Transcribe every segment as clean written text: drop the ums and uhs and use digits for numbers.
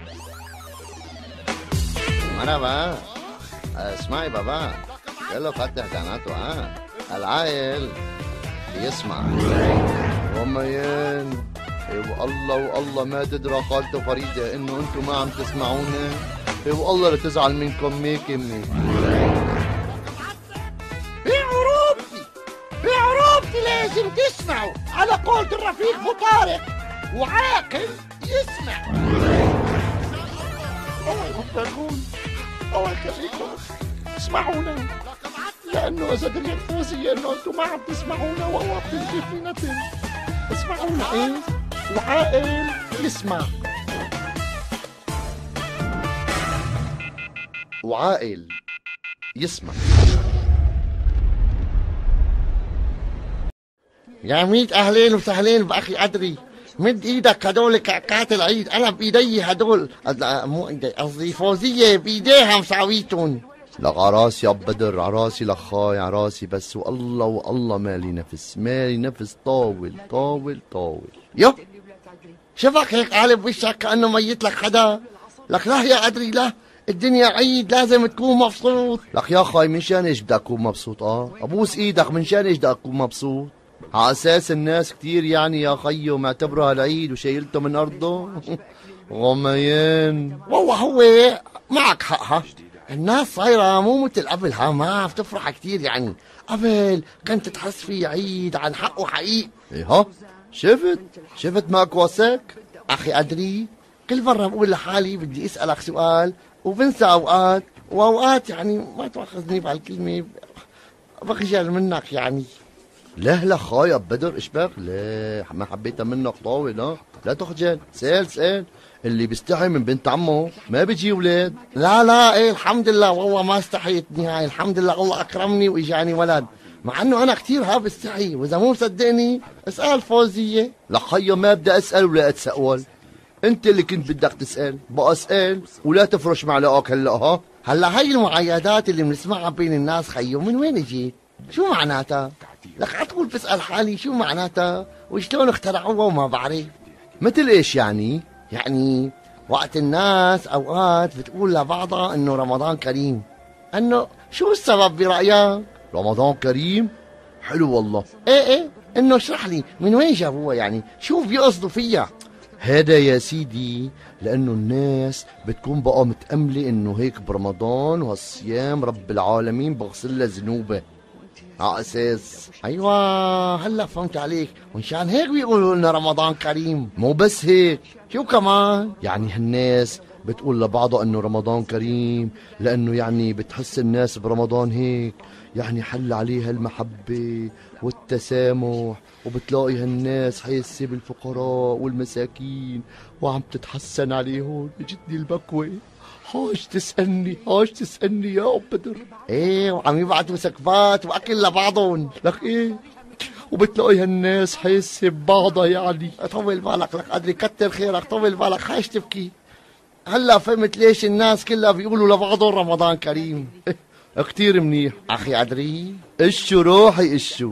مرحبا. اسمعي بابا، يلا فتح قناته. العائل يسمع. وميان والله والله ما تدرى خالته فريدة انه انتم ما عم تسمعونا. والله لا تزعل منكم ميك امي. بعروبتي لازم تسمعوا على قولة الرفيق ابو طارق، وعاقل يسمع. الله يوفقكم، الله يخليكم، اسمعونا، لانه اذا دريت فوزية انه انتم ما عم تسمعونا والله بتنجي فينا تاني. اسمعونا ايه؟ وعاقل يسمع. وعاقل يسمع. يا ميت اهلين وسهلين باخي ادري، مد ايدك هدول كعكات العيد، انا بايدي هدول، مو ايدي قصدي فوزية بايديها مساويتهم. لك عراسي يا بدر، عراسي لخاي، عراسي بس والله والله مالي نفس، مالي نفس طاول طاول طاول. يو شفك هيك قالب وشك كأنه ميت لك حدا؟ لك لا يا ادري، لا الدنيا عيد لازم تكون مبسوط. لك يا خاي من شان ايش بدي اكون مبسوط؟ ابوس ايدك، من شان ايش بدي اكون مبسوط؟ على اساس الناس كتير يعني يا خيو معتبره هالعيد وشايلته من ارضه. غميان والله هو معك حق، الناس صايرة مو مثل قبل، ما عم تفرح كتير يعني. قبل كنت تحس في عيد عن حق وحقيق. ايه شفت معك واسك؟ اخي ادري كل مرة بقول لحالي بدي اسألك سؤال وبنسى اوقات، واوقات يعني ما تواخذني بهالكلمة بخجل منك يعني. لا خاي بدر اشبك، لا ما حبيتها منك طاول. لا تخجل، سأل اللي بيستحي من بنت عمه ما بيجي ولاد. لا ايه الحمد لله والله ما استحيت نهائي، الحمد لله الله اكرمني واجاني ولد، مع انه انا كثير بستحي، واذا مو مصدقني اسال فوزية. لا خيو ما بدي اسال ولا اتسأل، انت اللي كنت بدك تسال، بقى اسال ولا تفرش معلقك هلا. هلا هي المعايدات اللي بنسمعها بين الناس خيو من وين اجيت؟ شو معناتها؟ لك عطول بسأل حالي شو معناتها وشلون اخترعوها وما بعرف. مثل ايش يعني؟ يعني وقت الناس اوقات بتقول لبعضها انه رمضان كريم، انه شو السبب برأيك؟ رمضان كريم؟ حلو والله. ايه انه اشرح لي من وين جابوها، يعني شو بيقصدوا فيها؟ هذا يا سيدي لانه الناس بتكون بقى متأملة انه هيك برمضان وهالصيام رب العالمين بغسل لها ذنوبها على اساس. ايوه هلا فهمت عليك، ومشان هيك بيقولوا لنا رمضان كريم. مو بس هيك، شو كمان؟ يعني هالناس بتقول لبعضها انه رمضان كريم لانه يعني بتحس الناس برمضان هيك يعني حل عليها المحبة والتسامح، وبتلاقي هالناس حاسة بالفقراء والمساكين وعم تتحسن عليهم. بجدني البكوة، حاج تسألني يا أب بدر. ايه وعم يبعتوا سكبات واكل لبعضهم. لك ايه، وبتلاقي هالناس حاسة ببعضها يعني. طول بالك، لك ادري كتر خيرك، طول بالك حاج تبكي. هلا فهمت ليش الناس كلها بيقولوا لبعضهم رمضان كريم. كتير منيح اخي ادري. اشو روحي اشو.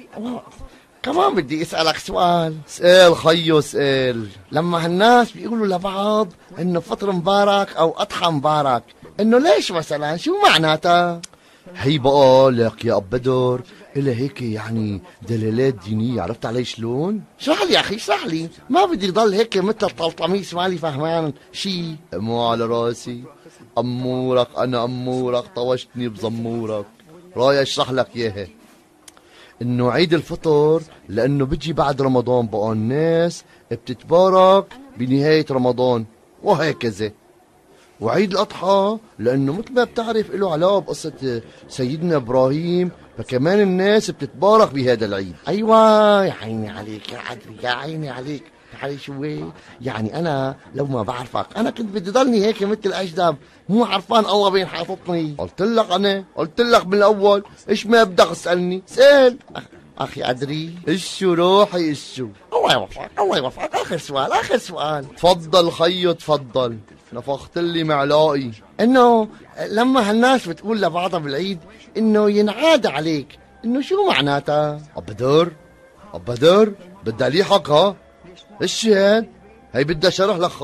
كمان بدي اسألك سؤال. اسأل خيو اسأل. لما هالناس بيقولوا لبعض انه فطر مبارك او اضحى مبارك، انه ليش مثلا شو معناتها؟ هي بقى لك يا اب بدر إلها هيك يعني دلالات دينية، عرفت علي شلون؟ اشرح لي يا اخي اشرح لي، ما بدي ضل هيك مثل الطلطميس مالي فهمان شي. مو على راسي، امورك انا امورك، طوشتني بزمورك. رايي اشرح لك اياها. انه عيد الفطر لانه بيجي بعد رمضان، بقى الناس بتتبارك بنهاية رمضان وهكذا. وعيد الاضحى لانه مثل ما بتعرف له علاقه بقصه سيدنا ابراهيم، فكمان الناس بتتبارك بهذا العيد. ايوه يا عيني عليك يا عدري، يا عيني عليك. تعالي شوي، يعني انا لو ما بعرفك انا كنت بدي ضلني هيك مثل الاجدب، مو عرفان الله وين حاططني. قلت لك من الاول، ايش ما بدك تسالني؟ سال اخي ادري. اشو روحي اشو. الله يوفقك. اخر سؤال. تفضل خيو تفضل، نفخت لي معلاقي. انه لما هالناس بتقول لبعضها بالعيد انه ينعاد عليك، انه شو معناتها؟ اب بدر بدي اليحك. ايش هاد؟ هي بدها شرح لك خاي؟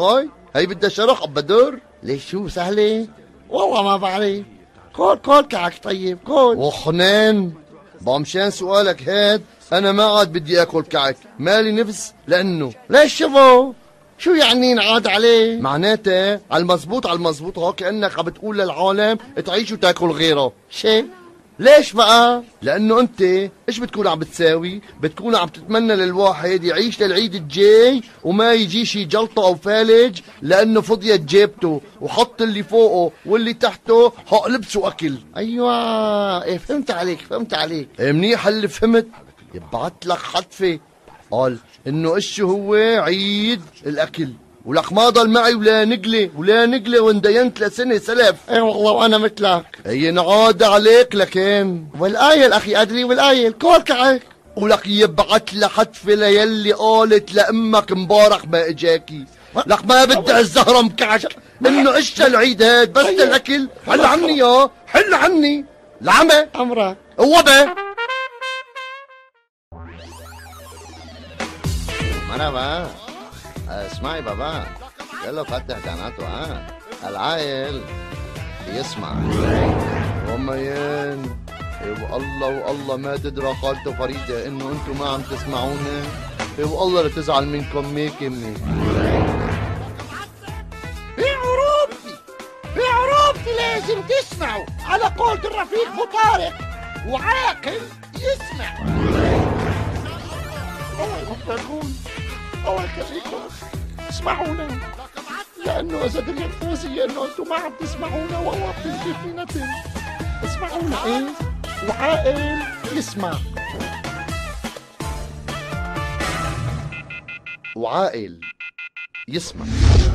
هي بدها شرح ابو بدر. ليش شو سهلة؟ والله ما بعرف. كول كعك طيب كول. وخنان بقى مشان سؤالك هاد انا ما عاد بدي اكل كعك، مالي نفس لانه. ليش شبو؟ شو يعني نعاد عليه؟ معناتها على المزبوط هو كأنك عم بتقول للعالم تعيش وتاكل غيره. شي ليش بقى؟ لانه انت ايش بتكون عم بتساوي؟ بتكون عم تتمنى للواحد يعيش للعيد الجاي وما يجي شي جلطة او فالج لانه فضيت جيبته وحط اللي فوقه واللي تحته حق لبسه واكل. ايوه ايه فهمت عليك. إيه منيح اللي فهمت. يبعت لك حتفة قال انه ايش هو عيد الاكل، ولك ما ضل معي ولا نقلة واندينت لسنة سلف. ايه والله وانا مثلك. هي نعاد عليك لكن والآيل اخي ادري والآيل كول كعك. ولك يبعت لحتفة ليلي قالت لامك مبارك ما اجاكي. لك ما بدي الزهرة مكعك انه ايش العيد هاد بس الاكل. حل عني العمى امرك وبا. مرحبا. اسمعي بابا، يلا فتح قناته. العائل يسمع. وميان والله ما تدرى خالته فريدة انه انتم ما عم تسمعونا. والله لا تزعل منكم ميك امي. يا عروبتي لازم تسمعوا على قولة الرفيق ابو طارق، وعاقل يسمع. أول كريكم اسمعونا، لأنه إذا دريت فوزية إنه أنتم ما عم تسمعونا والله بتنزل فينا تل. اسمعونا إيه؟ وعاقل يسمع. وعاقل يسمع.